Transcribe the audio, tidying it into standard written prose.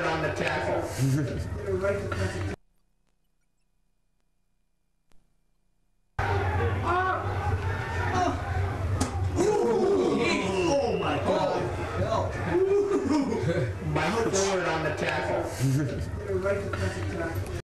on the tackle. Oh my God. Mike forward on the tackle.